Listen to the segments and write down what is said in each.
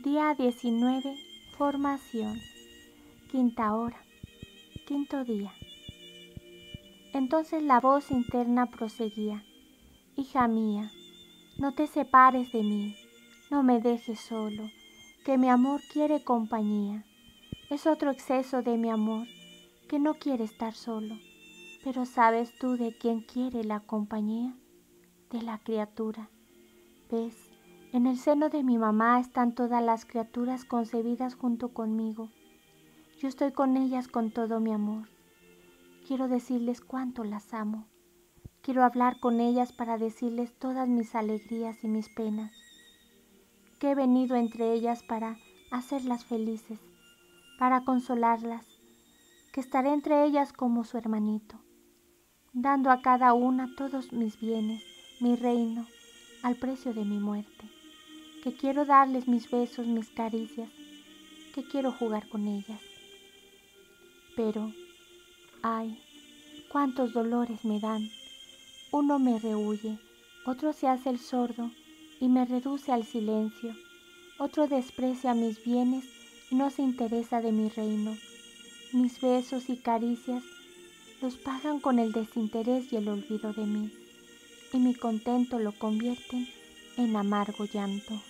Día 19. Formación. Quinta hora. Quinto día. Entonces la voz interna proseguía: Hija mía, no te separes de mí, no me dejes solo, que mi amor quiere compañía. Es otro exceso de mi amor, que no quiere estar solo. Pero ¿sabes tú de quién quiere la compañía? De la criatura. ¿Ves? En el seno de mi mamá están todas las criaturas concebidas junto conmigo. Yo estoy con ellas con todo mi amor. Quiero decirles cuánto las amo. Quiero hablar con ellas para decirles todas mis alegrías y mis penas. Que he venido entre ellas para hacerlas felices, para consolarlas, que estaré entre ellas como su hermanito, dando a cada una todos mis bienes, mi reino, al precio de mi muerte, que quiero darles mis besos, mis caricias, que quiero jugar con ellas. Pero, ay, cuántos dolores me dan. Uno me rehuye, otro se hace el sordo y me reduce al silencio, otro desprecia mis bienes y no se interesa de mi reino. Mis besos y caricias los pagan con el desinterés y el olvido de mí, y mi contento lo convierten en amargo llanto.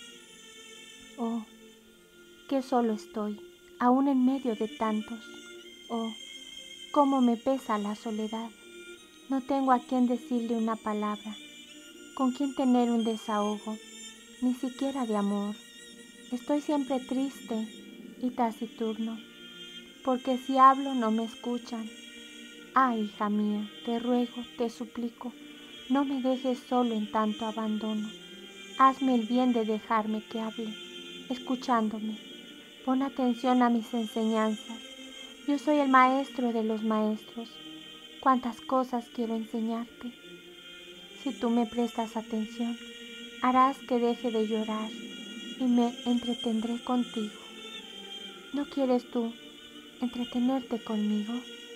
Oh, qué solo estoy, aún en medio de tantos. Oh, cómo me pesa la soledad. No tengo a quien decirle una palabra, con quien tener un desahogo, ni siquiera de amor. Estoy siempre triste y taciturno, porque si hablo no me escuchan. Ah, hija mía, te ruego, te suplico, no me dejes solo en tanto abandono. Hazme el bien de dejarme que hable, escuchándome. Pon atención a mis enseñanzas. Yo soy el maestro de los maestros. Cuántas cosas quiero enseñarte. Si tú me prestas atención, harás que deje de llorar y me entretendré contigo. ¿No quieres tú entretenerte conmigo?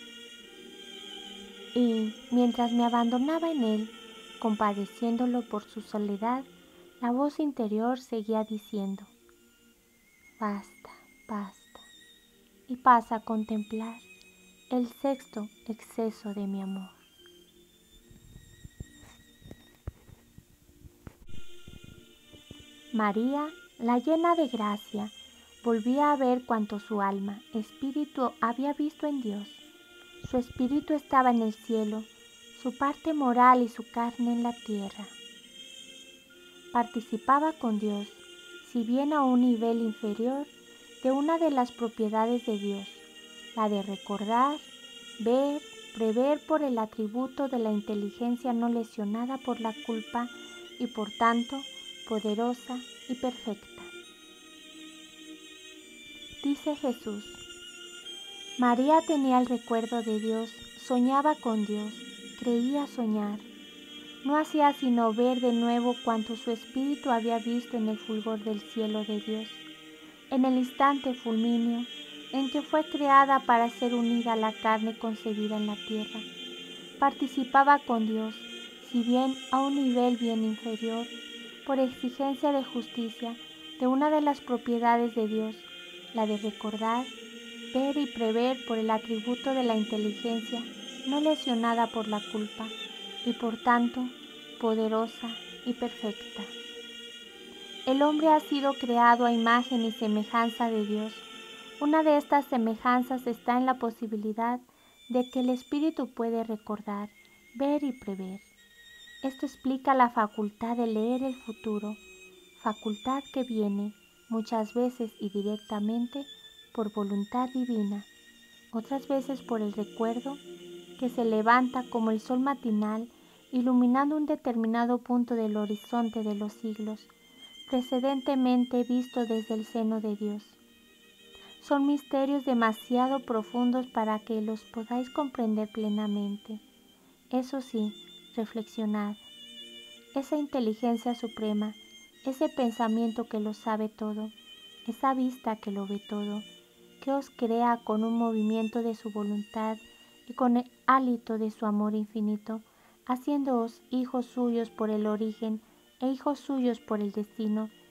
Y mientras me abandonaba en él, compadeciéndolo por su soledad, la voz interior seguía diciendo: basta, basta, y pasa a contemplar el sexto exceso de mi amor. María, la llena de gracia, volvía a ver cuanto su alma, espíritu había visto en Dios. Su espíritu estaba en el cielo, su parte moral y su carne en la tierra. Participaba con Dios, si bien a un nivel inferior, de una de las propiedades de Dios, la de recordar, ver, prever por el atributo de la inteligencia no lesionada por la culpa y por tanto poderosa y perfecta. Dice Jesús: María tenía el recuerdo de Dios, soñaba con Dios, creía soñar. No hacía sino ver de nuevo cuanto su espíritu había visto en el fulgor del cielo de Dios, en el instante fulmíneo en que fue creada para ser unida a la carne concebida en la tierra. Participaba con Dios, si bien a un nivel bien inferior, por exigencia de justicia, de una de las propiedades de Dios, la de recordar, ver y prever por el atributo de la inteligencia no lesionada por la culpa y por tanto poderosa y perfecta. El hombre ha sido creado a imagen y semejanza de Dios. Una de estas semejanzas está en la posibilidad de que el espíritu puede recordar, ver y prever. Esto explica la facultad de leer el futuro, facultad que viene muchas veces y directamente por voluntad divina, otras veces por el recuerdo que se levanta como el sol matinal iluminando un determinado punto del horizonte de los siglos, precedentemente visto desde el seno de Dios. Son misterios demasiado profundos para que los podáis comprender plenamente. Eso sí, reflexionad. Esa inteligencia suprema, ese pensamiento que lo sabe todo, esa vista que lo ve todo, que os crea con un movimiento de su voluntad y con el hálito de su amor infinito, haciéndoos hijos suyos por el origen e hijos suyos por el destino,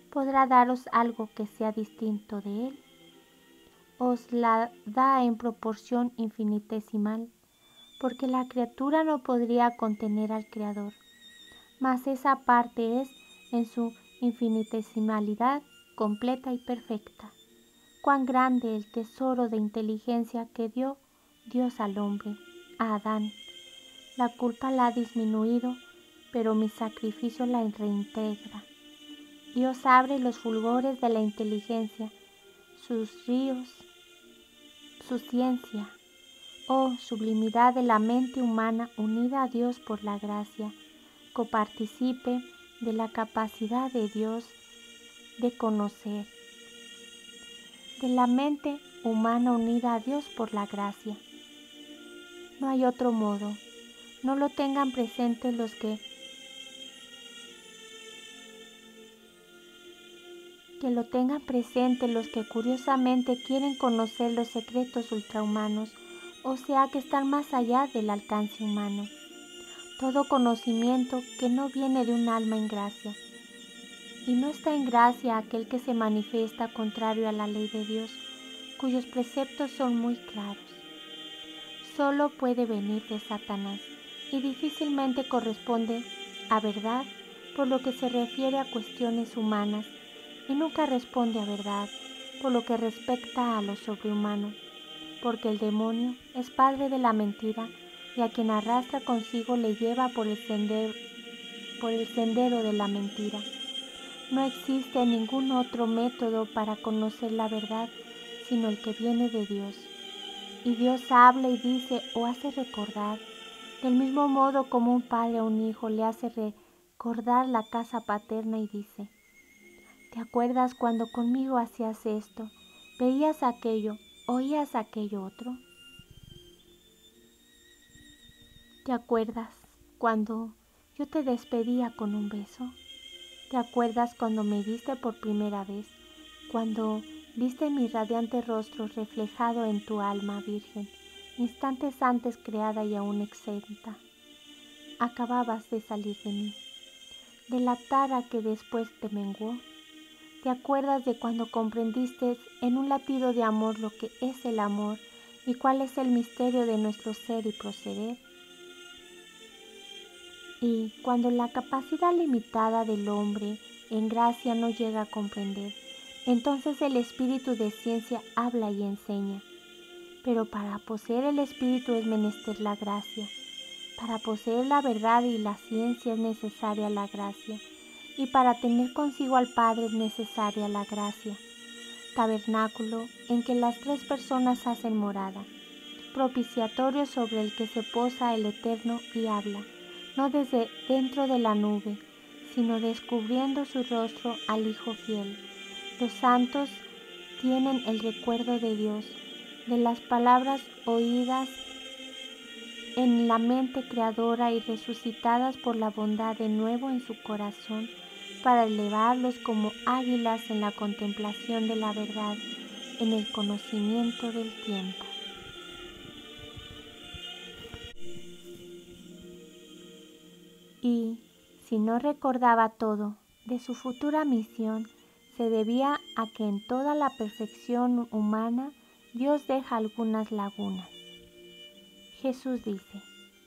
¿podrá daros algo que sea distinto de Él? Os la da en proporción infinitesimal, porque la criatura no podría contener al Creador, mas esa parte es, en su infinitesimalidad, completa y perfecta. Cuán grande el tesoro de inteligencia que dio Dios al hombre, a Adán. La culpa la ha disminuido, pero mi sacrificio la reintegra. Dios abre los fulgores de la inteligencia, sus ríos, su ciencia. Oh, sublimidad de la mente humana unida a Dios por la gracia, coparticipe de la capacidad de Dios de conocer, de la mente humana unida a Dios por la gracia. No hay otro modo. No lo tengan presente los que lo tengan presente los que curiosamente quieren conocer los secretos ultrahumanos, o sea que están más allá del alcance humano. Todo conocimiento que no viene de un alma en gracia. Y no está en gracia aquel que se manifiesta contrario a la ley de Dios, cuyos preceptos son muy claros. Solo puede venir de Satanás y difícilmente corresponde a verdad por lo que se refiere a cuestiones humanas, y nunca responde a verdad por lo que respecta a lo sobrehumano, porque el demonio es padre de la mentira y a quien arrastra consigo le lleva por el sendero de la mentira. No existe ningún otro método para conocer la verdad sino el que viene de Dios. Y Dios habla y dice o hace recordar, del mismo modo como un padre a un hijo le hace recordar la casa paterna y dice: ¿te acuerdas cuando conmigo hacías esto, veías aquello, oías aquello otro? ¿Te acuerdas cuando yo te despedía con un beso? ¿Te acuerdas cuando me viste por primera vez, cuando viste mi radiante rostro reflejado en tu alma virgen, instantes antes creada y aún exenta? Acababas de salir de mí, de la tara que después te menguó. ¿Te acuerdas de cuando comprendiste en un latido de amor lo que es el amor y cuál es el misterio de nuestro ser y proceder? Y cuando la capacidad limitada del hombre en gracia no llega a comprender, entonces el espíritu de ciencia habla y enseña. Pero para poseer el espíritu es menester la gracia. Para poseer la verdad y la ciencia es necesaria la gracia. Y para tener consigo al Padre es necesaria la gracia. Tabernáculo en que las tres personas hacen morada. Propiciatorio sobre el que se posa el Eterno y habla, no desde dentro de la nube, sino descubriendo su rostro al Hijo fiel. Los santos tienen el recuerdo de Dios, de las palabras oídas en la mente creadora y resucitadas por la bondad de nuevo en su corazón, para elevarlos como águilas en la contemplación de la verdad, en el conocimiento del tiempo. Y, si no recordaba todo de su futura misión, se debía a que en toda la perfección humana Dios deja algunas lagunas. Jesús dice: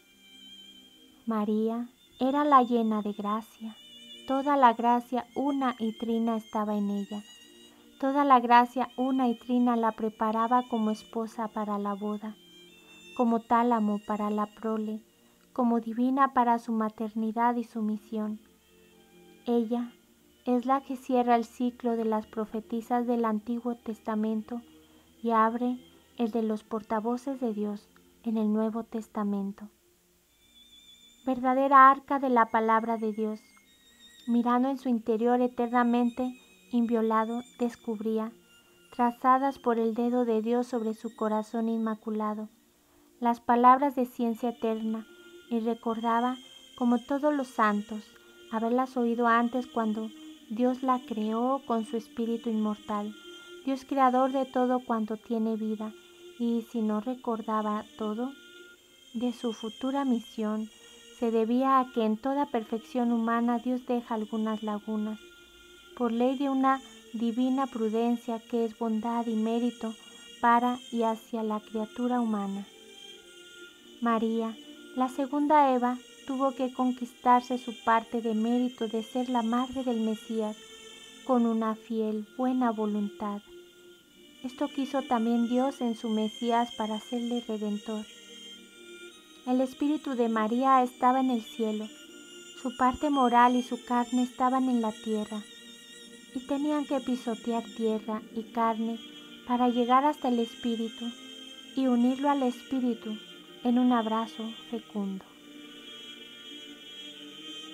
María era la llena de gracia, toda la gracia una y trina estaba en ella, toda la gracia una y trina la preparaba como esposa para la boda, como tálamo para la prole, como divina para su maternidad y su misión. Ella es la que cierra el ciclo de las profetisas del Antiguo Testamento y abre el de los portavoces de Dios en el Nuevo Testamento. Verdadera arca de la palabra de Dios, mirando en su interior eternamente inviolado, descubría, trazadas por el dedo de Dios sobre su corazón inmaculado, las palabras de ciencia eterna, y recordaba, como todos los santos, haberlas oído antes cuando Dios la creó con su espíritu inmortal, Dios creador de todo cuanto tiene vida, y si no recordaba todo de su futura misión, se debía a que en toda perfección humana Dios deja algunas lagunas, por ley de una divina prudencia que es bondad y mérito para y hacia la criatura humana. María, la segunda Eva, tuvo que conquistarse su parte de mérito de ser la madre del Mesías con una fiel, buena voluntad. Esto quiso también Dios en su Mesías para hacerle redentor. El espíritu de María estaba en el cielo, su parte moral y su carne estaban en la tierra, y tenían que pisotear tierra y carne para llegar hasta el espíritu y unirlo al espíritu en un abrazo fecundo.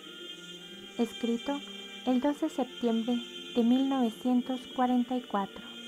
Escrito el 2 de septiembre de 1944.